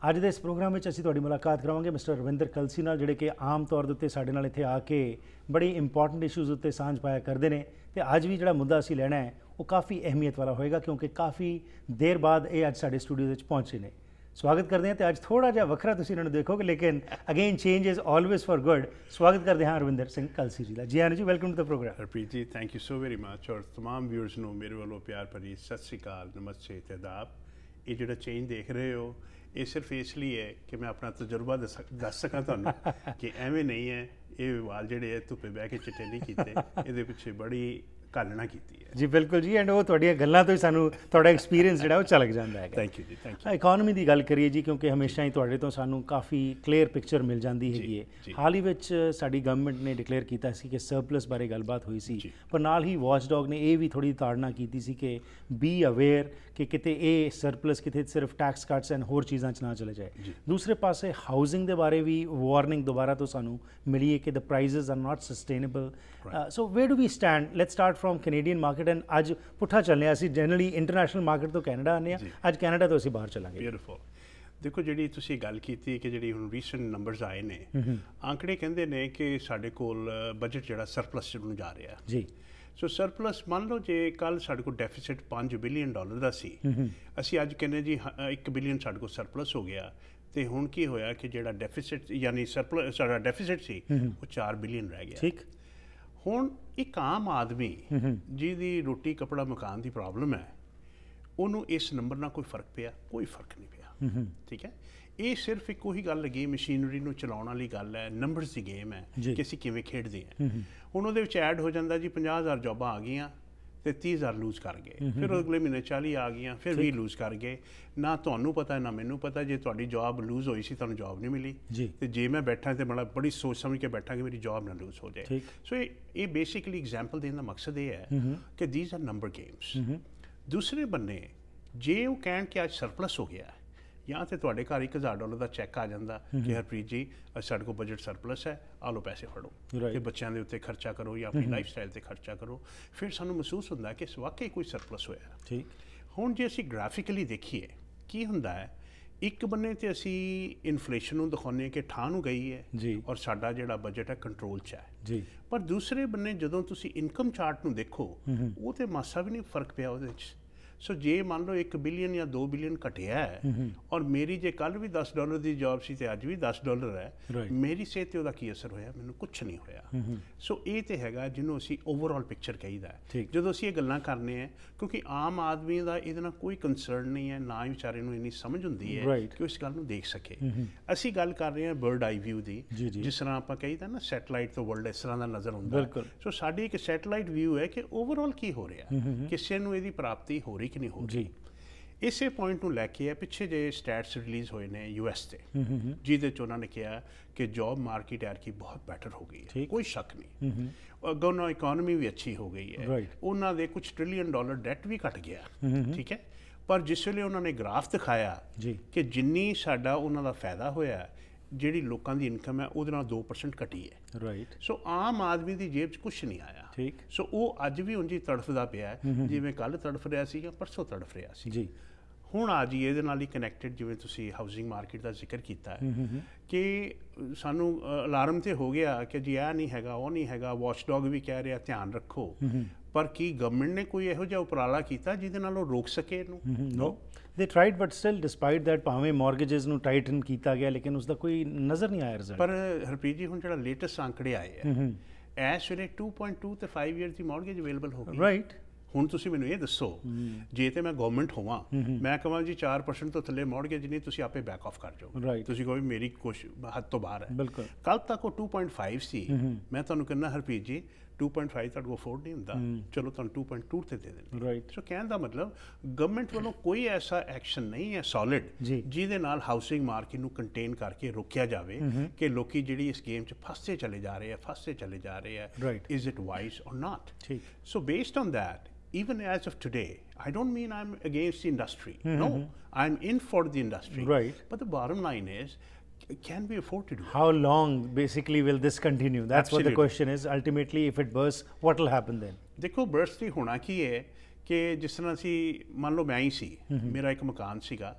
ਅੱਜ ਦੇ ਇਸ ਪ੍ਰੋਗਰਾਮ ਵਿੱਚ ਅਸੀਂ ਤੁਹਾਡੀ ਮੁਲਾਕਾਤ ਕਰਾਵਾਂਗੇ ਮਿਸਟਰ ਅਰਵਿੰਦਰ ਕਲਸੀ ਨਾਲ, ਜਿਹੜੇ ਕਿ ਆਮ ਤੌਰ ਦੇ ਉੱਤੇ ਸਾਡੇ ਨਾਲ ਇੱਥੇ ਆ ਕੇ ਬੜੀ ਇੰਪੋਰਟੈਂਟ ਇਸ਼ੂਜ਼ ਉੱਤੇ ਸਾਂਝ ਪਾਇਆ ਕਰਦੇ ਨੇ। ਤੇ ਅੱਜ ਵੀ ਜਿਹੜਾ ਮੁੱਦਾ ਅਸੀਂ ਲੈਣਾ ਹੈ ਉਹ ਕਾਫੀ ਅਹਿਮੀਅਤ ਵਾਲਾ ਹੋਏਗਾ, ਕਿਉਂਕਿ ਕਾਫੀ ਦੇਰ ਬਾਅਦ ਇਹ ਅੱਜ ਸਾਡੇ ਸਟੂਡੀਓ ਵਿੱਚ ਪਹੁੰਚੇ ਨੇ। ਸਵਾਗਤ ਕਰਦੇ हैं। तो अज थोड़ा जिहा वखरा तुसीं इन्हां नूं देखोगे, लेकिन again change is always for good. स्वागत करते हैं अरविंदर सिंह कलसी जी का। जी हाँ जी, welcome to the program. Harpreet ji, thank you so very much. और तमाम व्यूअर्स नूं मेरे वालों प्यार भरी सत श्री अकाल, नमस्ते ते आदाब। ये जिहड़ा चेंज देख रहे हो ये सिर्फ इसलिए है कि मैं अपना तजुर्बा दस सकां तुहानूं कि एवें नहीं है। ये वाल जिहड़े धुप्पे बह के चिट्टे नहीं कीते, इहदे पिछे बड़ी घालना की है जी। बिल्कुल जी, एंड वो तुहाडियां गल्लां तो ही सानूं तुहाडा एक्सपीरियंस जिहड़ा वो झलक जांदा है। थैंक यू जी, थैंक यू। इकोनॉमी की गल करिए जी, क्योंकि हमेशा ही तुहाडे तो सानूं काफ़ी क्लीयर पिक्चर मिल जाती है। हाल ही विच साडी गवर्नमेंट ने डिक्लेयर किया सी कि सरप्लस बारे गलबात हुई सी, पर नाल ही वॉचडॉग ने यह भी थोड़ी ताड़ना की सी कि बी अवेयर कि किते ये सरप्लस किते सिर्फ टैक्स कट्स एंड होर चीज़ां च ना चले जाए। दूसरे पासे हाउसिंग के बारे भी वार्निंग दोबारा तो सानूं मिली है कि the prices are not sustainable. So where do we stand? Let's start from Canadian market and अज पुट्ठा चलने असीं जनरली इंटरनेशनल मार्केट तो कैनेडा आने अज कैनेडा तो असीं बाहर चलांगे। ब्यूटीफुल। देखो जी तुसीं गल कीती कि जिहड़ी हुण रीसेंट नंबर्स आए ने, आंकड़े कहंदे ने कि साडे कोल बजट जिहड़ा सरप्लस नूं जा रिहा जी। सो सरप्लस मान लो जे कल साडे कोल डेफिसिट $5 बिलियन दा सी, असीं अज कहने जी 1 बिलियन साडे कोल सरप्लस हो गया। तो हुण की होया कि जिहड़ा डेफिसिट यानी सरप्लस साडा डेफिसिट सी वो 4 बिलियन रह गया। ठीक। हुण एक आम आदमी जिहदी रोटी कपड़ा मकान की प्रॉब्लम है, उन्होंने इस नंबर ना कोई फर्क पिया? कोई फर्क नहीं पिया। ठीक है, ये सिर्फ एक ही गल लगी, मशीनरी नूं चलाउण वाली गल है, नंबरस की गेम है कि असीं किवें खेडदे हैं। हुण उहदे विच ऐड हो जांदा जी 50,000 जॉबां आ गईयां तो 30,000 लूज कर गए, फिर अगले महीने 40 आ गई, फिर 20 लूज कर गए। ना तुहानूं पता ना मैनूं पता, जे तुहाडी जॉब लूज होई सी तुहानूं जॉब नहीं मिली, तो जे मैं बैठा तो मतलब बड़ी सोच समझ के बैठा कि मेरी जॉब ना लूज हो जाए। सो ये बेसिकली एग्जाम्पल देने का मकसद ये है कि दीज आर नंबर गेम्स। दूसरे बन्ने जे वो कहण कि अज सरप्लस हो गया है, या तो तुहाडे घर $1,000 का चैक आ जाता कि हरप्रीत जी साडे कोल बजट सरप्लस है, आ लो पैसे फड़ो कि बच्चों के उत्ते खर्चा करो या अपनी लाइफ स्टाइल से खर्चा करो। फिर सानू महसूस होता है कि वाकई कोई सरप्लस होया। ठीक। हुण जे असीं ग्राफिकली देखिए की हुंदा है, एक बन्ने ते असीं इन्फ्लेशन नूं दिखाउने कि ठा नूं गई है जी, और साडा जिहड़ा बजट है कंट्रोल च है जी। पर दूसरे बन्ने जदों तुसीं इनकम चार्ट नूं देखो, वो तो मासा भी नहीं फर्क पिया उहदे विच। सो जे मान लो 1 बिलियन या 2 बिलियन घटिया है, और मेरी जे कल भी $10 की जॉब सी ते अज भी $10 है, मेरी सेहत ते उहदा की असर होया? मैनूं कुछ नहीं होया। सो ये तो हैगा जिन्हों असीं ओवरऑल पिक्चर कहीदा है जदों असीं ये गल्लां करने हैं, क्योंकि आम आदमी का इहदे नाल कोई कंसर्न नहीं है, ना ही बेचारे नूं इन्नी समझ हुंदी है कि उस गल नूं देख सके। असीं गल कर रहे हैं बर्ड आई व्यू दी, जिस तरह आपां कहीदा ना सैटेलाइट तो वर्ल्ड इस तरह का नज़र आउंदा। सो साडी एक सैटेलाइट व्यू है कि ओवरऑल की हो रहा, किसी नूं इहदी प्राप्ति हो रही कि नहीं हो रही। इसे पॉइंट नूं लैके है पिछे जे स्टैट्स रिलीज़ होए ने US से, जिहदे च उन्होंने कहा कि जॉब मार्केट यार की बहुत बेटर हो गई है, कोई शक नहीं। अगों ना इकोनॉमी भी अच्छी हो गई है, उन्होंने कुछ $1 ट्रिलियन डेट भी घट गया। ठीक है, पर जिस वेले उन्होंने ग्राफ दिखाया कि जिन्नी साडा उन्हां दा फायदा होया, जिहड़ी लोकां दी इनकम है उहदे नाल 2% घटी है। राइट। सो आम आदमी की जेब च कुछ नहीं आया। ठीक। सो वो अज भी उंज ही तड़फदा पिया जिवें कल तड़फ रहा सी या परसों तड़फ रहा सी जी। हुण आ जी इहदे नाल ही कनैक्टेड जिवें तुसीं हाउसिंग मार्केट का जिक्र किया है कि सानू अलार्म तो हो गया कि जी आ नहीं हैगा, वो नहीं हैगा, वॉचडॉग भी कह रहा ध्यान रखो, पर की गवर्नमेंट ने कोई इहो जिहा उपराला कीता जिहदे नाल ओह रोक सके इहनूं? No, they tried, but still despite that भावें मॉर्गेजेस नूं टाइटन किया गया, लेकिन उसका कोई नज़र नहीं आया रिजल्ट। पर हरप्रीत जी हुण जिहड़ा लेटेस्ट आंकड़े आए हैं, इस वेले 2.2 ते 5 ईयर की मॉर्गेज अवेलेबल हो गई। राइट। हुण तुसीं मैनूं ये दसो, जे ते मैं गवर्नमेंट होवां, मैं कहां जी 4% तो थल्ले मॉर्गेज नहीं, तुसीं आपे बैक ऑफ कर जाओ। राइट। तुसीं कहो मेरी कोशिश हद तो बाहर है। बिल्कुल। कल तक वो 2.5 सी, मैं तुहानूं कहना हरप्रीत जी 2.5 तुहाडे कोल अफोर्ड नहीं हुंदा, चलो तुहानूं 2.2 ते दे देंगे। राइट। सो कहण दा मतलब गवर्नमेंट वालों कोई ऐसा एक्शन नहीं है सॉलिड जिहदे नाल हाउसिंग मार्केट नूं कंटेन करके रोकिया जाए कि लोकी जिहड़ी इस गेम च फसते चले जा रहे हैं, फसते चले जा रहे हैं। राइट। इज इट वाइज और नॉट? ठीक। So based on that, even as of today, I don't mean I'm against the industry. No, I'm in for the industry. Right. But the bottom line is, can we afford to do it? How long basically will this continue? That's Absolutely. What the question is. Ultimately, if it bursts, what will happen then? देखो burst ही होना की है कि जिस तरह सी मान लो मैं ही सी, मेरा एक मकान सीगा,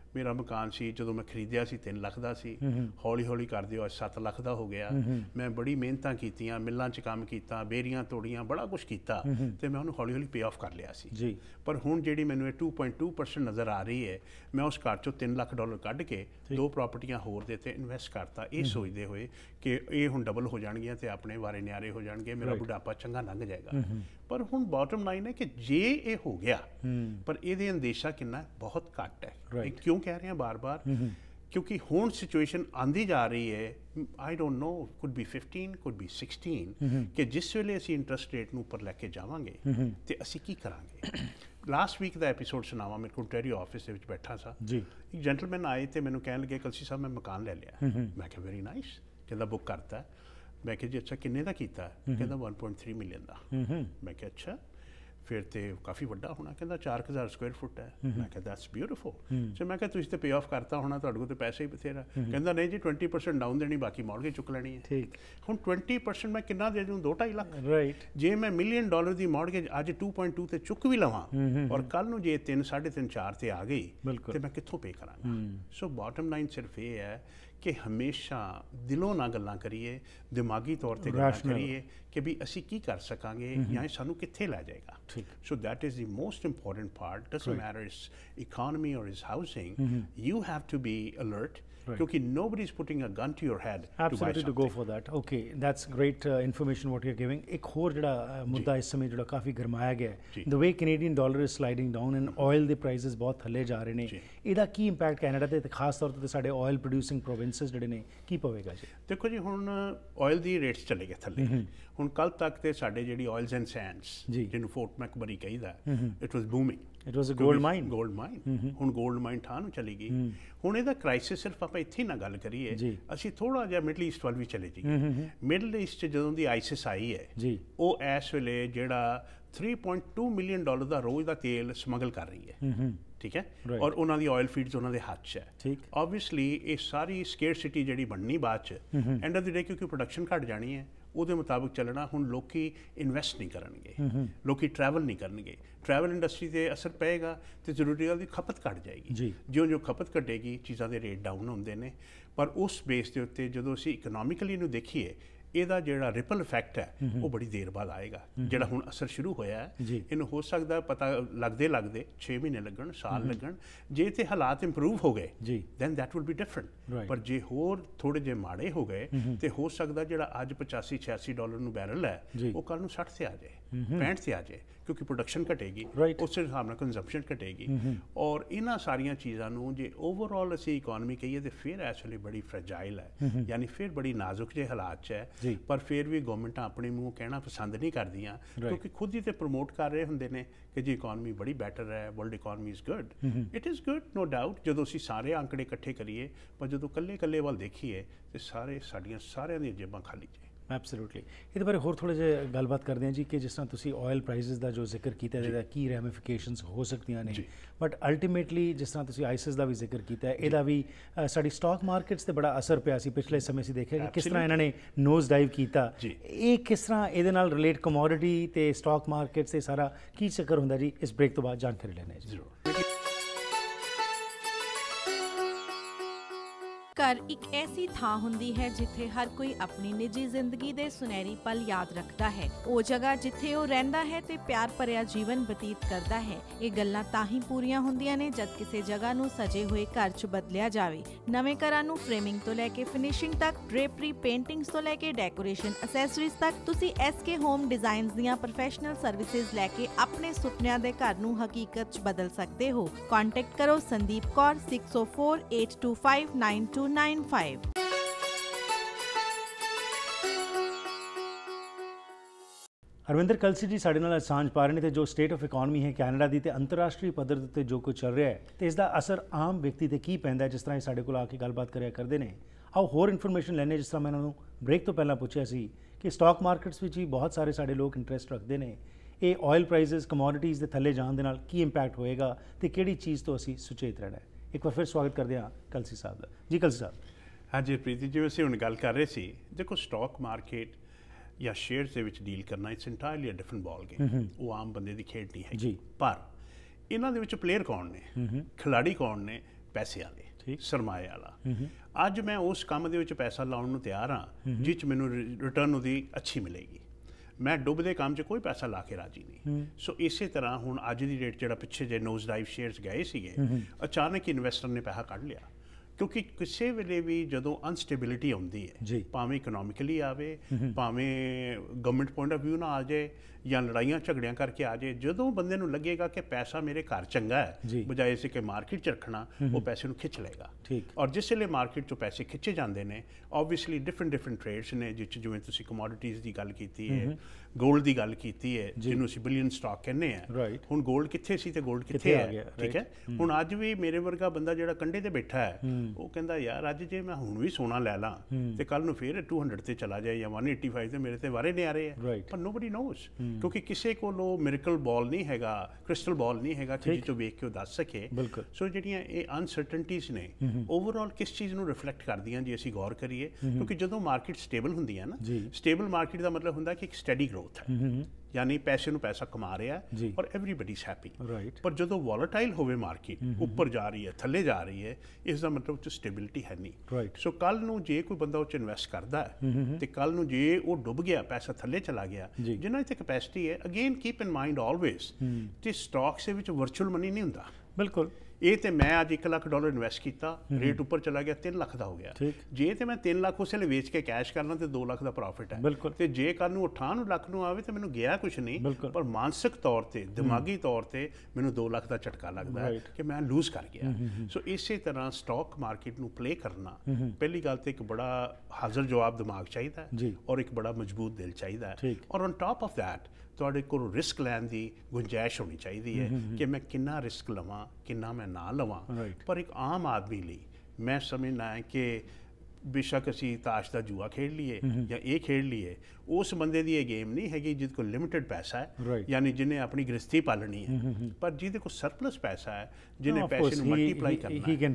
ਮੇਰਾ ਮਕਾਨ ਸੀ ਜਦੋਂ ਮੈਂ ਖਰੀਦਿਆ ਸੀ 3 ਲੱਖ ਦਾ ਸੀ, ਹੌਲੀ ਹੌਲੀ ਕਰਦੇ ਹੋਏ 7 ਲੱਖ ਦਾ ਹੋ ਗਿਆ। ਮੈਂ ਬੜੀ ਮਿਹਨਤਾਂ ਕੀਤੀਆਂ, ਮਿੱਲਾਂ 'ਚ ਕੰਮ ਕੀਤਾ, ਬੇਰੀਆਂ ਤੋੜੀਆਂ, ਬੜਾ ਕੁਛ ਕੀਤਾ ਤੇ ਮੈਂ ਉਹਨੂੰ ਹੌਲੀ ਹੌਲੀ ਪੇ ਆਫ ਕਰ ਲਿਆ ਸੀ ਜੀ। ਪਰ ਹੁਣ ਜਿਹੜੀ ਮੈਨੂੰ ਇਹ 2.2% ਨਜ਼ਰ ਆ ਰਹੀ ਹੈ, ਮੈਂ ਉਸ ਘਰ 'ਚੋਂ $3 ਲੱਖ ਕੱਢ ਕੇ 2 ਪ੍ਰਾਪਰਟੀਆਂ ਹੋਰ ਦੇ ਤੇ ਇਨਵੈਸਟ ਕਰਤਾ, ਇਹ ਸੋਚਦੇ ਹੋਏ ਕਿ ਇਹ ਹੁਣ ਡਬਲ ਹੋ ਜਾਣਗੀਆਂ ਤੇ ਆਪਣੇ ਵਾਰੇ ਨਿਆਰੇ ਹੋ ਜਾਣਗੇ, ਮੇਰਾ ਬੁਢਾਪਾ ਚੰਗਾ ਲੰਘ ਜਾਏਗਾ। ਪਰ ਹੁਣ ਬਾਟਮ ਲਾਈਨ ਹੈ ਕਿ ਜੇ ਇਹ ਹੋ ਗਿਆ ਪਰ ਇਹਦੇ ਅੰਦੇਸ਼ਾ ਕਿੰਨਾ ਬਹੁਤ ਘੱਟ ਹੈ। ਇਹ ਕਿਉਂ ਕਹਿ ਰਹੇ ਹਾਂ ਬਾਰ-ਬਾਰ? ਕਿਉਂਕਿ ਹੁਣ ਸਿਚੁਏਸ਼ਨ ਆਂਦੀ ਜਾ ਰਹੀ ਹੈ, I don't know, could be 15 could be 16 ਕਿ ਜਿਸ ਵੇਲੇ ਅਸੀਂ ਇੰਟਰਸਟ ਰੇਟ ਨੂੰ ਉੱਪਰ ਲੈ ਕੇ ਜਾਵਾਂਗੇ ਤੇ ਅਸੀਂ ਕੀ ਕਰਾਂਗੇ। ਲਾਸਟ ਵੀਕ ਦਾ ਐਪੀਸੋਡ ਸੁਣਾਵਾਂ, ਮੇਰੇ ਕੋਲ ਆਫਿਸ ਦੇ ਵਿੱਚ ਬੈਠਾ ਸਾਂ ਜੀ, ਇੱਕ ਜੈਂਟਲਮੈਨ ਆਏ ਤੇ ਮੈਨੂੰ ਕਹਿਣ ਲੱਗੇ ਕਲਸੀ ਸਾਹਿਬ ਮੈਂ ਮਕਾਨ ਲੈ ਲਿਆ। ਮੈਂ ਕਿਹਾ ਵੈਰੀ ਨਾਈਸ, ਕਹਿੰਦਾ ਬੁੱਕ ਕਰਤਾ। ਮੈਂ ਕਿਹਾ ਜੀ ਅੱਛਾ ਕਿੰਨੇ ਦਾ ਕੀਤਾ? ਕਹਿੰਦਾ 1.3 ਮਿਲੀਅਨ ਦਾ। ਮੈਂ ਕਿਹਾ ਅੱਛਾ ਫਿਰ ਤੇ ਕਾਫੀ ਵੱਡਾ ਹੋਣਾ। ਕਹਿੰਦਾ 4000 ਸਕੁਆਇਰ ਫੁੱਟ ਹੈ। ਮੈਂ ਕਿਹਾ ਦੈਟਸ ਬਿਊਟੀਫੁਲ। ਸੋ ਮੈਂ ਕਿਹਾ ਤੁਸੀਂ ਤੇ ਪੇ ਆਫ ਕਰਤਾ ਹੋਣਾ, ਤੁਹਾਡੇ ਕੋਲ ਤੇ ਪੈਸੇ ਹੀ ਬਥੇਰਾ। ਕਹਿੰਦਾ ਨਹੀਂ ਜੀ 20% ਡਾਊਨ ਦੇਣੀ, ਬਾਕੀ ਮੌਰਗੇਜ ਚੁੱਕ ਲੈਣੀ ਹੈ। ਠੀਕ, ਹੁਣ 20% ਮੈਂ ਕਿੰਨਾ ਦੇ ਦੂੰ? 2-2.5 ਲੱਖ। ਰਾਈਟ, ਜੇ ਮੈਂ $1 ਮਿਲੀਅਨ ਦੀ ਮੌਰਗੇਜ ਅੱਜ 2.2 ਤੇ ਚੁੱਕ ਵੀ ਲਵਾਂ ਔਰ ਕੱਲ ਨੂੰ ਜੇ 3, 3.5, 4 ਤੇ ਆ ਗਈ ਤੇ ਮੈਂ ਕਿੱਥੋਂ ਪੇ ਕਰਾਂਗਾ? ਸੋ ਬਾਟਮ ਲਾਈਨ ਸਿਰਫ ਇਹ ਹੈ ਕਿ ਹਮੇਸ਼ਾ ਦਿਲੋਂ ਨਾ ਗੱਲਾਂ ਕਰੀਏ, ਦਿਮਾਗੀ ਤੌਰ ਤੇ ਗੱਲਾਂ ਕਰੀਏ ਕਿ ਵੀ ਅਸੀਂ ਕੀ ਕਰ ਸਕਾਂਗੇ ਜਾਂ ਇਹ ਸਾਨੂੰ ਕਿੱਥੇ ਲੈ ਜਾਏਗਾ। So that is the most important part. Doesn't matter ਇਸ ਇਕੋਨਮੀ ਔਰ ਇਸ housing, you have to be alert ਕਿਉਂਕਿ nobody is putting a gun to your head absolutely to go for that. Okay, that's great information what you're giving. ਇੱਕ ਹੋਰ ਜਿਹੜਾ ਮੁੱਦਾ ਇਸ ਸਮੇਂ ਜਿਹੜਾ ਕਾਫੀ ਗਰਮਾਇਆ ਗਿਆ ਹੈ, the way Canadian dollar is sliding down and oil ਦੇ prices ਬਹੁਤ ਥੱਲੇ ਜਾ ਰਹੇ ਨੇ, ਇਹਦਾ ਕੀ ਇੰਪੈਕਟ ਕੈਨੇਡਾ ਤੇ ਖਾਸ ਤੌਰ ਤੇ ਸਾਡੇ ਆਇਲ ਪ੍ਰੋਡਿਊਸਿੰਗ ਪ੍ਰੋਵਿੰਸਸ ਜਿਹੜੇ ਨੇ ਕੀ ਪਵੇਗਾ ਜੀ? ਦੇਖੋ ਜੀ ਹੁਣ ਆਇਲ ਦੀ ਰੇਟਸ ਚਲੇ ਗਏ ਥੱਲੇ। ਹੁਣ ਕੱਲ ਤੱਕ ਤੇ ਸਾਡੇ ਜਿਹੜੀ ਆਇਲਸ ਐਂਡ ਸੈਂਡਸ ਜਿਹਨੂੰ ਫੋਰਟ ਮੈਕਮਰੀ ਕਹੀਦਾ, it was booming, it was a gold mine. ਹੁਣ ਗੋਲਡ ਮਾਈਨ ਠਾਹ ਨੂੰ ਚਲੀ ਗਈ। ਹੁਣ ਇਹਦਾ ਕ੍ਰਾਈਸਿਸ ਸਿਰਫ ਆਪਾਂ ਇੱਥੇ ਨਾ ਗੱਲ ਕਰੀਏ, ਅਸੀਂ ਥੋੜਾ ਜਿਹਾ ਮਿਡਲ ਈਸਟ ਵੱਲ ਵੀ ਚਲੇ ਜਾਈਏ। ਮਿਡਲ ਈਸਟ ਜਦੋਂ ਦੀ ਆਈਸਿਸ ਆਈ ਹੈ ਉਹ ਇਸ ਵੇਲੇ ਜਿਹੜਾ $3.2 ਮਿਲੀਅਨ ਦਾ ਰੋਜ਼ ਦਾ ਤੇਲ ਸਮਗਲ ਕਰ ਰਹੀ ਹੈ। ਠੀਕ ਹੈ, ਔਰ ਉਹਨਾਂ ਦੀ ਆਇਲ ਫੀਡਸ ਉਹਨਾਂ ਦੇ ਹੱਥ 'ਚ ਹੈ। ਓਬਵੀਅਸਲੀ ਇਹ ਸਾਰੀ ਸਕੇਅਰਸਿਟੀ ਜਿਹੜੀ ਬਣਨੀ ਬਾਅਦ 'ਚ ਐਂਡ ਆਫ ਦੀ ਡੇ, ਕਿਉਂਕਿ ਪ੍ਰੋਡਕਸ਼ਨ ਘੱਟ ਜਾਣੀ ਹੈ, ਉਹਦੇ ਮੁਤਾਬਕ ਚੱਲਣਾ। ਹੁਣ ਲੋਕੀ ਇਨਵੈਸਟ ਨਹੀਂ ਕਰਨਗੇ, ਲੋਕੀ ਟਰੈਵਲ ਨਹੀਂ ਕਰਨਗੇ, ਟਰੈਵਲ ਇੰਡਸਟਰੀ 'ਤੇ ਅਸਰ ਪਏਗਾ ਤੇ ਜ਼ਰੂਰੀ ਗੱਲ ਦੀ ਖਪਤ ਘੱਟ ਜਾਏਗੀ। ਜਿਉਂ ਖਪਤ ਘਟੇਗੀ ਚੀਜ਼ਾਂ ਦੇ ਰੇਟ ਡਾਊਨ ਹੁੰਦੇ ਨੇ। ਪਰ ਉਸ ਬੇਸ ਦੇ ਉੱਤੇ ਜਦੋਂ ਅਸੀਂ ਇਕਨੋਮਿਕਲੀ ਇਹਨੂੰ ਦੇਖੀਏ, ਇਹਦਾ ਜਿਹੜਾ ਰਿਪਲ ਇਫੈਕਟ ਹੈ ਉਹ ਬੜੀ ਦੇਰ ਬਾਅਦ ਆਏਗਾ। ਜਿਹੜਾ ਹੁਣ ਅਸਰ ਸ਼ੁਰੂ ਹੋਇਆ ਹੈ ਇਹਨੂੰ ਹੋ ਸਕਦਾ ਪਤਾ ਲੱਗਦੇ 6 ਮਹੀਨੇ ਲੱਗਣ, ਸਾਲ ਲੱਗਣ। ਜੇ ਤੇ ਹਾਲਾਤ ਇੰਪਰੂਵ ਹੋ ਗਏ then that will be different. ਪਰ ਜੇ ਹੋਰ ਥੋੜੇ ਜਿਹੇ ਮਾੜੇ ਹੋ ਗਏ ਤੇ ਹੋ ਸਕਦਾ ਜਿਹੜਾ ਅੱਜ $85-86 ਨੂੰ ਬੈਰਲ ਹੈ ਉਹ ਕੱਲ ਨੂੰ 60 ਤੇ ਆ ਜਾਏ, 65 ਤੇ ਆ ਜਾਏ, ਕਿਉਂਕਿ ਪ੍ਰੋਡਕਸ਼ਨ ਘਟੇਗੀ, ਉਸ ਹਿਸਾਬ ਨਾਲ ਕੰਜ਼ੰਪਸ਼ਨ ਘਟੇਗੀ। ਔਰ ਇਹਨਾਂ ਸਾਰੀਆਂ ਚੀਜ਼ਾਂ ਨੂੰ ਜੇ ਓਵਰਆਲ ਅਸੀਂ ਇਕੋਨਮੀ ਕਹੀਏ ਤੇ ਫਿਰ ਇਸ ਵੇਲੇ ਬੜੀ ਫਰਜਾਈਲ ਹੈ, ਯਾਨੀ ਫਿਰ ਬੜੀ ਨਾਜ਼ੁਕ ਜਿਹੇ ਹਾਲਾਤ 'ਚ ਹੈ। ਪਰ ਫਿਰ ਵੀ ਗਵਰਨਮੈਂਟਾਂ ਆਪਣੇ ਮੂੰਹ ਕਹਿਣਾ ਪਸੰਦ ਨਹੀਂ ਕਰਦੀਆਂ ਕਿਉਂਕਿ ਖੁਦ ਹੀ ਤੇ ਪ੍ਰਮੋਟ ਕਰ ਰਹੇ ਹੁੰਦੇ ਨੇ ਕਿ ਜੀ ਇਕੋਨਮੀ ਬੜੀ ਬੈਟਰ ਹੈ, world economy is good. It is good, no doubt, ਜਦੋਂ ਅਸੀਂ ਸਾਰੇ ਅੰਕੜੇ ਇਕੱਠੇ ਕਰੀਏ। ਪਰ ਜਦੋਂ ਇਕੱਲੇ ਵੱਲ ਦੇਖੀਏ ਤੇ ਸਾਰਿਆਂ ਦੀਆਂ ਜੇਬਾਂ ਖਾਲੀ ਜੇ। ਐਬਸੋਲੂਟਲੀ। ਇਹਦੇ ਬਾਰੇ ਹੋਰ ਥੋੜ੍ਹਾ ਜਿਹਾ ਗੱਲਬਾਤ ਕਰਦੇ ਹਾਂ ਜੀ ਕਿ ਜਿਸ ਤਰ੍ਹਾਂ ਤੁਸੀਂ ਆਇਲ ਪ੍ਰਾਈਸਿਸ ਦਾ ਜੋ ਜ਼ਿਕਰ ਕੀਤਾ, ਇਹਦਾ ਕੀ ਰੈਮੀਫਿਕੇਸ਼ਨਸ ਹੋ ਸਕਦੀਆਂ ਨੇ, ਬਟ ਅਲਟੀਮੇਟਲੀ ਜਿਸ ਤਰ੍ਹਾਂ ਤੁਸੀਂ ਆਈਸਿਸ ਦਾ ਵੀ ਜ਼ਿਕਰ ਕੀਤਾ, ਇਹਦਾ ਵੀ ਸਾਡੀ ਸਟਾਕ ਮਾਰਕੀਟਸ 'ਤੇ ਬੜਾ ਅਸਰ ਪਿਆ ਸੀ ਪਿਛਲੇ ਸਮੇਂ। ਅਸੀਂ ਦੇਖਿਆ ਕਿ ਕਿਸ ਤਰ੍ਹਾਂ ਇਹਨਾਂ ਨੇ ਨੋਜ਼ ਡਾਈਵ ਕੀਤਾ। ਇਹ ਕਿਸ ਤਰ੍ਹਾਂ ਇਹਦੇ ਨਾਲ ਰਿਲੇਟ ਕਮੋਡਿਟੀ ਅਤੇ ਸਟਾਕ ਮਾਰਕੀਟਸ 'ਤੇ ਸਾਰਾ ਕੀ ਚੱਕਰ ਹੁੰਦਾ ਜੀ? ਇਸ ਬ੍ਰੇਕ ਤੋਂ ਬਾਅਦ ਜਾਣਕਾਰੀ ਲੈਣੇ ਜੀ। ਜ਼ਰੂਰ। ਘਰ ਇੱਕ ਐਸੀ ਥਾਂ ਹੁੰਦੀ ਹੈ ਜਿੱਥੇ ਹਰ ਕੋਈ ਆਪਣੀ ਨਿੱਜੀ ਜ਼ਿੰਦਗੀ ਦੇ ਸੁਨਹਿਰੀ ਪਲ ਯਾਦ ਰੱਖਦਾ ਹੈ। ਉਹ ਜਗ੍ਹਾ ਜਿੱਥੇ ਉਹ ਰਹਿੰਦਾ ਹੈ ਤੇ ਪਿਆਰ ਭਰਿਆ ਜੀਵਨ ਬਤੀਤ ਕਰਦਾ ਹੈ। ਇਹ ਗੱਲਾਂ ਤਾਂ ਹੀ ਪੂਰੀਆਂ ਹੁੰਦੀਆਂ ਨੇ ਜਦ ਕਿਸੇ ਜਗ੍ਹਾ ਨੂੰ ਸਜੇ ਹੋਏ ਘਰ 'ਚ ਬਦਲਿਆ ਜਾਵੇ। ਨਵੇਂ ਘਰਾਂ ਨੂੰ ਫਰੇਮਿੰਗ ਤੋਂ ਲੈ ਕੇ ਫਿਨਿਸ਼ਿੰਗ ਤੱਕ, ਡ੍ਰੇਪਰੀ, ਪੇਂਟਿੰਗਸ ਤੋਂ ਲੈ ਕੇ ਡੈਕੋਰੇਸ਼ਨ ਅਸੈਸਰੀਜ਼ ਤੱਕ, ਤੁਸੀਂ SK ਹੋਮ ਡਿਜ਼ਾਈਨਸ ਦੀਆਂ ਪ੍ਰੋਫੈਸ਼ਨਲ ਸਰਵਿਸਿਜ਼ ਲੈ ਕੇ ਆਪਣੇ ਸੁਪਨਿਆਂ ਦੇ ਘਰ ਨੂੰ ਹਕੀਕਤ 'ਚ ਬਦਲ ਸਕਦੇ ਹੋ। ਕੰਟੈਕਟ ਕਰੋ ਸੰਦੀਪ ਕੌਰ 6048259295। ਅਰਵਿੰਦਰ ਕਲਸੀ ਜੀ ਸਾਡੇ ਨਾਲ ਸਾਂਝ ਪਾ ਰਹੇ ਨੇ ਤੇ ਜੋ ਸਟੇਟ ਆਫ ਇਕੋਨਮੀ ਹੈ ਕੈਨੇਡਾ ਦੀ ਤੇ ਅੰਤਰਰਾਸ਼ਟਰੀ ਪੱਧਰ ਦੇ ਉੱਤੇ ਜੋ ਕੁਝ ਚੱਲ ਰਿਹਾ ਹੈ ਤੇ ਇਸ ਦਾ ਅਸਰ ਆਮ ਵਿਅਕਤੀ ਤੇ ਕੀ ਪੈਂਦਾ ਹੈ, ਜਿਸ ਤਰ੍ਹਾਂ ਇਹ ਸਾਡੇ ਕੋਲ ਆ ਕੇ ਗੱਲਬਾਤ ਕਰਿਆ ਕਰਦੇ ਨੇ। ਆਓ ਹੋਰ ਇਨਫੋਰਮੇਸ਼ਨ ਲੈਣੇ। ਜਿਸ ਤਰ੍ਹਾਂ ਮੈਂ ਇਹਨਾਂ ਨੂੰ ਬ੍ਰੇਕ ਤੋਂ ਪਹਿਲਾਂ ਪੁੱਛਿਆ ਸੀ ਕਿ ਸਟਾਕ ਮਾਰਕੀਟਸ ਵਿੱਚ ਵੀ ਬਹੁਤ ਸਾਰੇ ਸਾਡੇ ਲੋਕ ਇੰਟਰਸਟ ਰੱਖਦੇ ਨੇ। ਇਹ ਆਇਲ ਪ੍ਰਾਈਸਿਸ, ਕਮੋਡਿਟੀਜ਼ ਦੇ ਥੱਲੇ ਜਾਣ ਦੇ ਨਾਲ ਕੀ ਇੰਪੈਕਟ ਹੋਏਗਾ ਤੇ ਕਿਹੜੀ ਚੀਜ਼ ਤੋਂ ਅਸੀਂ ਸੁਚੇਤ ਰਹਿਣਾ ਹੈ। ਇੱਕ ਵਾਰ ਫਿਰ ਸਵਾਗਤ ਕਰਦੇ ਹਾਂ ਕਲਸੀ ਸਾਹਿਬ ਦਾ। ਜੀ ਕਲਸੀ ਸਾਹਿਬ। ਹਾਂਜੀ ਪ੍ਰੀਤੀ, ਜਿਵੇਂ ਅਸੀਂ ਹੁਣ ਗੱਲ ਕਰ ਰਹੇ ਸੀ, ਦੇਖੋ ਸਟਾਕ ਮਾਰਕੀਟ ਜਾਂ ਸ਼ੇਅਰਸ ਦੇ ਵਿੱਚ ਡੀਲ ਕਰਨਾ it's entirely a different ball game. ਉਹ ਆਮ ਬੰਦੇ ਦੀ ਖੇਡ ਨਹੀਂ ਹੈ। ਪਰ ਇਹਨਾਂ ਦੇ ਵਿੱਚ ਪਲੇਅਰ ਕੌਣ ਨੇ, ਖਿਲਾੜੀ ਕੌਣ ਨੇ, ਪੈਸੇ ਵਾਲੇ, ਸਰਮਾਏ ਵਾਲਾ। ਅੱਜ ਮੈਂ ਉਸ ਕੰਮ ਦੇ ਵਿੱਚ ਪੈਸਾ ਲਾਉਣ ਨੂੰ ਤਿਆਰ ਹਾਂ ਜਿਸ 'ਚ ਮੈਨੂੰ ਰਿਟਰਨ ਉਹਦੀ ਅੱਛੀ ਮਿਲੇਗੀ। ਮੈਂ ਡੁੱਬਦੇ ਕੰਮ 'ਚ ਕੋਈ ਪੈਸਾ ਲਾ ਕੇ ਰਾਜੀ ਨਹੀਂ। ਸੋ ਇਸੇ ਤਰ੍ਹਾਂ ਹੁਣ ਅੱਜ ਦੀ ਡੇਟ ਜਿਹੜਾ ਪਿੱਛੇ ਜੇ ਨੋਜ਼ ਡਾਈਵ ਸ਼ੇਅਰਸ ਗਏ ਸੀਗੇ, ਅਚਾਨਕ ਇਨਵੈਸਟਰ ਨੇ ਪੈਸਾ ਕੱਢ ਲਿਆ। ਕਿਉਂਕਿ ਕਿਸੇ ਵੇਲੇ ਵੀ ਜਦੋਂ ਅਨਸਟੇਬਿਲਿਟੀ ਆਉਂਦੀ ਹੈ, ਭਾਵੇਂ ਇਕਨੋਮਿਕਲੀ ਆਵੇ, ਭਾਵੇਂ ਗਵਰਨਮੈਂਟ ਪੁਆਇੰਟ ਆਫ ਵਿਊ ਨਾ ਆ ਜਾਏ ਜਾਂ ਲੜਾਈਆਂ ਝਗੜਿਆਂ ਕਰਕੇ ਆ ਜਾਏ, ਜਦੋਂ ਬੰਦੇ ਨੂੰ ਲੱਗੇਗਾ ਕਿ ਪੈਸਾ ਮੇਰੇ ਘਰ ਚੰਗਾ ਹੈ ਬਜਾਏ ਇਸੇ ਕਿ ਮਾਰਕੀਟ 'ਚ ਰੱਖਣਾ, ਉਹ ਪੈਸੇ ਨੂੰ ਖਿੱਚ ਲਏਗਾ। ਔਰ ਜਿਸ ਵੇਲੇ ਮਾਰਕੀਟ 'ਚੋਂ ਪੈਸੇ ਖਿੱਚੇ ਜਾਂਦੇ ਨੇ, ਓਬਵੀਅਸਲੀ ਡਿਫਰੈਂਟ ਟ੍ਰੇਡਸ ਨੇ, ਜਿਵੇਂ ਤੁਸੀਂ ਕਮੋਡਿਟੀਜ਼ ਦੀ ਗੱਲ ਕੀਤੀ ਹੈ, ਗੋਲਡ ਦੀ ਗੱਲ ਕੀਤੀ ਹੈ, ਜਿਹਨੂੰ ਅਸੀਂ ਬਿਲੀਅਨ ਸਟਾਕ ਕਹਿੰਦੇ ਆ। ਹੁਣ ਗੋਲਡ ਕਿੱਥੇ ਸੀ ਤੇ ਗੋਲਡ ਕਿੱਥੇ ਹੈ, ਠੀਕ ਹੈ। ਹੁਣ ਅੱਜ ਵੀ ਮੇਰੇ ਵਰਗਾ ਬੰਦਾ ਜਿਹੜਾ ਕੰਢੇ ਤੇ ਬੈਠਾ ਹੈ, ਉਹ ਕਹਿੰਦਾ ਯਾਰ ਅੱਜ ਜੇ ਮੈਂ ਹੁਣ ਵੀ ਸੋਨਾ ਲੈ ਲਾਂ ਤੇ ਕੱਲ ਨੂੰ ਫਿਰ 200 ਤੇ ਚਲਾ ਜਾਏ ਜਾਂ 185 ਤੇ ਮੇਰੇ ਤੇ ਵਾਰੇ ਨਹੀਂ ਆ ਰਹੇ ਹੈ। ਪਰ ਨੋਬਡੀ ਨੋਜ਼, ਕਿਉਂਕਿ ਕਿਸੇ ਕੋਲ ਉਹ ਮਿਰਕਲ ਬਾਲ ਨਹੀਂ ਹੈਗਾ, ਕ੍ਰਿਸਟਲ ਬਾਲ ਨਹੀਂ ਹੈਗਾ ਕਿ ਜਿੱਥੋਂ ਵੇਖ ਕੇ ਉਹ ਦੱਸ ਸਕੇ। ਸੋ ਜਿਹੜੀਆਂ ਇਹ ਅਨਸਰਟਨਟੀਜ਼ ਨੇ ਓਵਰਆਲ ਕਿਸ ਚੀਜ਼ ਨੂੰ ਰਿਫਲੈਕਟ ਕਰਦੀਆਂ ਜੇ ਅਸੀਂ ਗੌਰ ਕਰੀਏ, ਕਿਉਂਕਿ ਜਦੋਂ ਮਾਰਕੀਟ ਸਟੇਬਲ ਹੁੰਦੀ ਹੈ ਨਾ, ਸਟੇਬਲ ਮਾਰਕੀਟ ਦਾ ਮਤਲਬ ਹੁੰਦਾ ਕਿ ਇੱਕ ਸਟੈਡੀ ਗਰੋਥ ਹੈ, यानी पैसे ਨੂੰ ਪੈਸਾ ਕਮਾ ਰਿਹਾ ਔਰ ਐਵਰੀਬਡੀ ਇਜ਼ ਹੈਪੀ। ਪਰ ਜਦੋਂ ਵੋਲੇਟਾਈਲ ਹੋਵੇ ਮਾਰਕੀਟ, ਉੱਪਰ ਜਾ ਰਹੀ ਹੈ ਥੱਲੇ ਜਾ ਰਹੀ ਹੈ, ਇਸ ਦਾ ਮਤਲਬ ਚ ਸਟੇਬਿਲਿਟੀ ਹੈ ਨਹੀਂ। ਸੋ ਕੱਲ ਨੂੰ ਜੇ ਕੋਈ ਬੰਦਾ ਉਹ ਚ ਇਨਵੈਸਟ ਕਰਦਾ ਹੈ ਤੇ ਕੱਲ ਨੂੰ ਜੇ ਉਹ ਡੁੱਬ ਗਿਆ, ਪੈਸਾ ਥੱਲੇ ਚਲਾ ਗਿਆ, ਜਿਨ੍ਹਾਂ ਦੀ ਕੈਪੈਸਿਟੀ ਹੈ, again keep in mind always ਕਿ ਸਟਾਕਸ ਦੇ ਵਿੱਚ ਵਰਚੁਅਲ ਮਨੀ ਨਹੀਂ ਹੁੰਦਾ। ਬਿਲਕੁਲ ਇਹ ਤੇ ਮੈਂ ਅੱਜ $1 ਲੱਖ ਇਨਵੈਸਟ ਕੀਤਾ, ਰੇਟ ਉੱਪਰ ਚਲਾ ਗਿਆ, 3 ਲੱਖ ਦਾ ਹੋ ਗਿਆ। ਜੇ ਤੇ ਮੈਂ 3 ਲੱਖ ਉਸੇ ਲਈ ਵੇਚ ਕੇ ਕੈਸ਼ ਕਰਨਾ ਤੇ 2 ਲੱਖ ਦਾ ਪ੍ਰੋਫਿਟ ਹੈ। ਤੇ ਜੇ ਕੱਲ ਨੂੰ 58 ਲੱਖ ਨੂੰ ਆਵੇ ਤੇ ਮੈਨੂੰ ਗਿਆ ਕੁਛ ਨਹੀਂ, ਪਰ ਮਾਨਸਿਕ ਤੌਰ ਤੇ, ਦਿਮਾਗੀ ਤੌਰ ਤੇ ਮੈਨੂੰ 2 ਲੱਖ ਦਾ ਝਟਕਾ ਲੱਗਦਾ ਹੈ ਕਿ ਮੈਂ ਲੂਜ਼ ਕਰ ਗਿਆ। ਸੋ ਇਸੇ ਤਰ੍ਹਾਂ ਸਟਾਕ ਮਾਰਕੀਟ ਨੂੰ ਪਲੇ ਕਰਨਾ, ਪਹਿਲੀ ਗੱਲ ਤੇ ਇੱਕ ਬੜਾ ਹਾਜ਼ਰ ਜਵਾਬ ਦਿਮਾਗ ਚਾਹੀਦਾ ਹੈ ਔਰ ਇੱਕ ਬੜਾ ਮਜ਼ਬੂਤ ਦਿਲ ਚਾਹੀਦਾ ਹੈ। ਔਰ ਔਨ ਟਾਪ ਆਫ ਦੈਟ ਤੁਹਾਡੇ ਕੋਲ ਰਿਸਕ ਲੈਣ ਦੀ ਗੁੰਜਾਇਸ਼ ਹੋਣੀ ਚਾਹੀਦੀ ਹੈ ਕਿ ਮੈਂ ਕਿੰਨਾ ਰਿਸਕ ਲਵਾਂ, ਕਿੰਨਾ ਮੈਂ ਨਾ ਲਵਾਂ। ਪਰ ਇੱਕ ਆਮ ਆਦਮੀ ਲਈ ਮੈਂ ਸਮਝਦਾ ਹੈ ਕਿ ਬੇਸ਼ੱਕ ਅਸੀਂ ਤਾਸ਼ ਦਾ ਜੂਆ ਖੇਡ ਲਈਏ ਜਾਂ ਇਹ ਖੇਡ ਲਈਏ, ਉਸ ਬੰਦੇ ਦੀ ਇਹ ਗੇਮ ਨਹੀਂ ਹੈਗੀ ਜਿਹਦੇ ਕੋਲ ਲਿਮਿਟਡ ਪੈਸਾ ਹੈ, ਯਾਨੀ ਜਿਹਨੇ ਆਪਣੀ ਗ੍ਰਸਤੀ ਪਾਲਣੀ ਹੈ। ਪਰ ਜਿਹਦੇ ਕੋਲ ਸਰਪਲਸ ਪੈਸਾ ਹੈ, ਜਿਹਨੇ ਪੈਸੇ ਨੂੰ ਮਲਟੀਪਲਾਈ ਕਰਨਾ ਹੈ, he can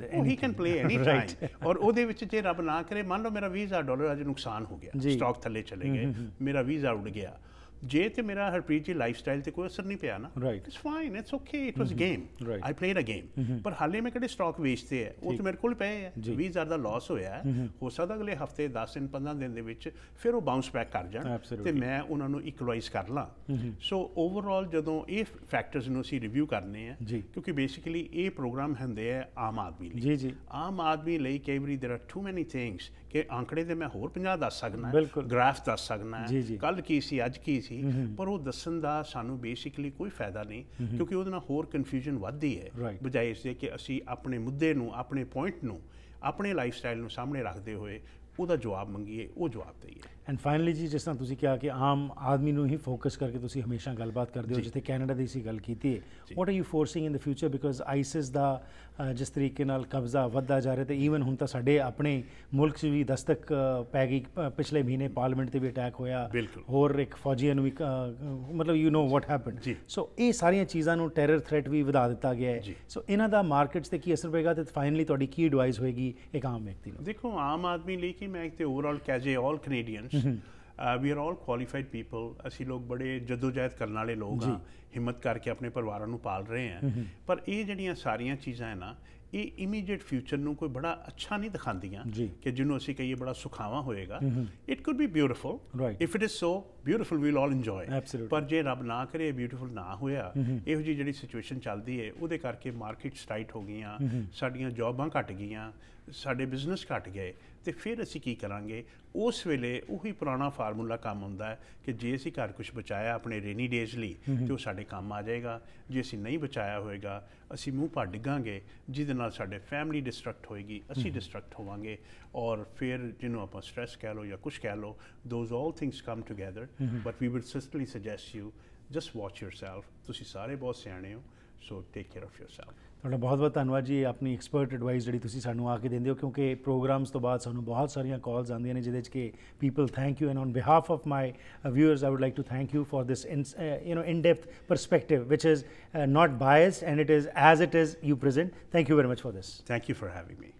play any time. ਔਰ ਉਹਦੇ ਵਿੱਚ ਜੇ ਰੱਬ ਨਾ ਕਰੇ, ਮੰਨ ਲਓ ਮੇਰਾ $20,000 ਅੱਜ ਨੁਕਸਾਨ ਹੋ ਗਿਆ, ਸਟਾਕ ਥੱਲੇ ਚਲੇ ਗਏ, ਮੇਰਾ ਵੀਜ਼ਾ ਉੱਡ ਗਿਆ, ਜੇ ਤੇ ਮੇਰਾ ਹਰਪ੍ਰੀਤ ਜੀ ਲਾਈਫ ਸਟਾਈਲ ਤੇ ਕੋਈ ਅਸਰ ਨਹੀਂ ਪਿਆ ਨਾ, it's fine, it's okay, it was game, I played a game. ਪਰ ਹਾਲੇ ਮੈਂ ਕਿਹੜੇ ਸਟਾਕ ਵੇਚਦੇ ਹੈ, ਉਹ ਤੇ ਮੇਰੇ ਕੋਲ ਪਏ ਹੈ, 20,000 ਦਾ ਲਾਸ ਹੋਇਆ ਹੈ, ਹੋ ਸਕਦਾ ਅਗਲੇ ਹਫਤੇ 10 ਦਿਨ 15 ਦਿਨ ਦੇ ਵਿੱਚ ਫਿਰ ਉਹ ਬਾਉਂਸ ਬੈਕ ਕਰ ਜਾਣ ਤੇ ਮੈਂ ਉਹਨਾਂ ਨੂੰ ਇਕੁਲਾਈਜ਼ ਕਰ ਲਾਂ। ਸੋ ਓਵਰਆਲ ਜਦੋਂ ਇਹ ਫੈਕਟਰਸ ਨੂੰ ਅਸੀਂ ਰਿਵਿਊ ਕਰਨੇ ਆ, ਕਿਉਂਕਿ ਬੇਸਿਕਲੀ ਇਹ ਪ੍ਰੋਗਰਾਮ ਹੁੰਦੇ ਆ ਆਮ ਆਦਮੀ ਲਈ। ਆਮ ਆਦਮੀ ਲਈ ਕਈ ਵਾਰੀ ਦੇਰ ਆਰ ਟੂ ਮੈਨੀ ਥਿੰਗਸ ਕਿ ਆંકੜੇ ਤੇ ਮੈਂ ਹੋਰ 50 ਦੱਸ ਸਕਦਾ, ਗ੍ਰਾਫ ਦੱਸ ਸਕਦਾ, ਕੱਲ ਕੀ ਸੀ ਅੱਜ ਕੀ ਸੀ, ਪਰ ਉਹ ਦੱਸਣ ਦਾ ਸਾਨੂੰ ਬੇਸਿਕਲੀ ਕੋਈ ਫਾਇਦਾ ਨਹੀਂ, ਕਿਉਂਕਿ ਉਹਦੇ ਨਾਲ ਹੋਰ ਕਨਫਿਊਜ਼ਨ ਵੱਧਦੀ ਹੈ ਬਜਾਏ ਇਸ ਦੇ ਕਿ ਅਸੀਂ ਆਪਣੇ ਮੁੱਦੇ ਨੂੰ, ਆਪਣੇ ਪੁਆਇੰਟ ਨੂੰ, ਆਪਣੇ ਲਾਈਫ ਸਟਾਈਲ ਨੂੰ ਸਾਹਮਣੇ ਰੱਖਦੇ ਹੋਏ ਉਹਦਾ ਜਵਾਬ ਮੰਗੀਏ, ਉਹ ਜਵਾਬ ਦਈਏ। ਐਂਡ ਫਾਈਨਲੀ ਜੀ, ਜਿਸ ਤਰ੍ਹਾਂ ਤੁਸੀਂ ਕਿਹਾ ਕਿ ਆਮ ਆਦਮੀ ਨੂੰ ਹੀ ਫੋਕਸ ਕਰਕੇ ਤੁਸੀਂ ਹਮੇਸ਼ਾ ਗੱਲਬਾਤ ਕਰਦੇ ਹੋ, ਜਿੱਥੇ ਕੈਨੇਡਾ ਦੀ ਅਸੀਂ ਗੱਲ ਕੀਤੀ ਹੈ, what are you forcing in the future, because ISIS ਦਾ ਜਿਸ ਤਰੀਕੇ ਨਾਲ ਕਬਜ਼ਾ ਵੱਧਦਾ ਜਾ ਰਿਹਾ, ਤੇ ਈਵਨ ਹੁਣ ਤਾਂ ਸਾਡੇ ਆਪਣੇ ਮੁਲਕ 'ਚ ਵੀ ਦਸਤਕ ਪੈ ਗਈ, ਪਿਛਲੇ ਮਹੀਨੇ ਪਾਰਲੀਮੈਂਟ 'ਤੇ ਵੀ ਅਟੈਕ ਹੋਇਆ, ਹੋਰ ਇੱਕ ਫੌਜੀਆਂ ਨੂੰ ਵੀ ਮਤਲਬ ਯੂ ਨੋ ਵਾਟ ਹੈਪਨਡ। ਸੋ ਇਹ ਸਾਰੀਆਂ ਚੀਜ਼ਾਂ ਨੂੰ ਟੈਰਰ ਥ੍ਰੈਟ ਵੀ ਵਧਾ ਦਿੱਤਾ ਗਿਆ ਹੈ। ਸੋ ਇਹਨਾਂ ਦਾ ਮਾਰਕੀਟਸ 'ਤੇ ਕੀ ਅਸਰ ਪਏਗਾ, ਤੇ ਫਾਈਨਲੀ ਤੁਹਾਡੀ ਕੀ ਐਡਵਾਈਸ ਹੋਏਗੀ ਇੱਕ ਆਮ ਵਿਅਕਤੀ ਨੂੰ? ਦੇਖੋ, ਆਮ ਆਦਮੀ ਲਈ ਕਿ ਮੈਂ ਇੱਕ ਤੇ ਓਵਰਆਲ ਕਹਿ ਜੇ all Canadians, we are all qualified people, ਅਸੀਂ ਲੋਕ ਬੜੇ ਜਦੋਜਹਿਦ ਕਰਨ ਵਾਲੇ ਲੋਕ ਹਾਂ, ਹਿੰਮਤ ਕਰਕੇ ਆਪਣੇ ਪਰਿਵਾਰਾਂ ਨੂੰ ਪਾਲ ਰਹੇ ਹਾਂ। ਪਰ ਇਹ ਜਿਹੜੀਆਂ ਸਾਰੀਆਂ ਚੀਜ਼ਾਂ ਹੈ ਨਾ, ਇਹ ਇਮੀਡੀਏਟ ਫਿਊਚਰ ਨੂੰ ਕੋਈ ਬੜਾ ਅੱਛਾ ਨਹੀਂ ਦਿਖਾਉਂਦੀਆਂ ਕਿ ਜਿਹਨੂੰ ਅਸੀਂ ਕਹੀਏ ਬੜਾ ਸੁਖਾਵਾਂ ਹੋਏਗਾ। It could be beautiful, if it is so beautiful we'll all enjoy. ਪਰ ਜੇ ਰੱਬ ਨਾ ਕਰੇ ਬਿਊਟੀਫੁਲ ਨਾ ਹੋਇਆ, ਇਹੋ ਜਿਹੀ ਜਿਹੜੀ ਸਿਚੁਏਸ਼ਨ ਚੱਲਦੀ ਹੈ, ਉਹਦੇ ਕਰਕੇ ਮਾਰਕੀਟਸ ਟਾਈਟ ਹੋ ਗਈਆਂ, ਸਾਡੀਆਂ ਜੌਬਾਂ ਘੱਟ ਗਈਆਂ, ਸਾਡੇ ਬਿਜ਼ਨਸ ਘੱਟ ਗਏ, ਤੇ ਫਿਰ ਅਸੀਂ ਕੀ ਕਰਾਂਗੇ? ਉਸ ਵੇਲੇ ਉਹੀ ਪੁਰਾਣਾ ਫਾਰਮੂਲਾ ਕੰਮ ਹੁੰਦਾ ਹੈ ਕਿ ਜੇ ਅਸੀਂ ਘਰ ਕੁਝ ਬਚਾਇਆ ਆਪਣੇ ਰੇਨੀ ਡੇਜ਼ ਲਈ ਤੇ ਉਹ ਸਾਡੇ ਕੰਮ ਆ ਜਾਏਗਾ, ਜੇ ਅਸੀਂ ਨਹੀਂ ਬਚਾਇਆ ਹੋਏਗਾ ਅਸੀਂ ਮੂੰਹ ਭਰ ਡਿੱਗਾਂਗੇ, ਜਿਹਦੇ ਨਾਲ ਸਾਡੇ ਫੈਮਿਲੀ ਡਿਸਟਰਕਟ ਹੋਏਗੀ, ਅਸੀਂ ਡਿਸਟਰਕਟ ਹੋਵਾਂਗੇ, ਔਰ ਫਿਰ ਜਿਹਨੂੰ ਆਪਾਂ ਸਟ੍ਰੈਸ ਕਹਿ ਲਓ ਜਾਂ ਕੁਛ ਕਹਿ ਲਓ, those all things come together. But we would certainly suggest you just watch yourself, ਤੁਸੀਂ ਸਾਰੇ ਬਹੁਤ ਸਿਆਣੇ ਹੋ, so take care of yourself. ਤੁਹਾਡਾ ਬਹੁਤ ਬਹੁਤ ਧੰਨਵਾਦ ਜੀ, ਆਪਣੀ ਐਕਸਪਰਟ ਐਡਵਾਈਸ ਜਿਹੜੀ ਤੁਸੀਂ ਸਾਨੂੰ ਆ ਕੇ ਦਿੰਦੇ ਹੋ, ਕਿਉਂਕਿ ਪ੍ਰੋਗਰਾਮਸ ਤੋਂ ਬਾਅਦ ਸਾਨੂੰ ਬਹੁਤ ਸਾਰੀਆਂ ਕਾਲਸ ਆਉਂਦੀਆਂ ਨੇ ਜਿਹਦੇ 'ਚ ਕਿ people thank you, and on behalf of my viewers I would like to thank you for this in-depth perspective which is not biased, and it is as it is you present. Thank you very much for this. Thank you for having me.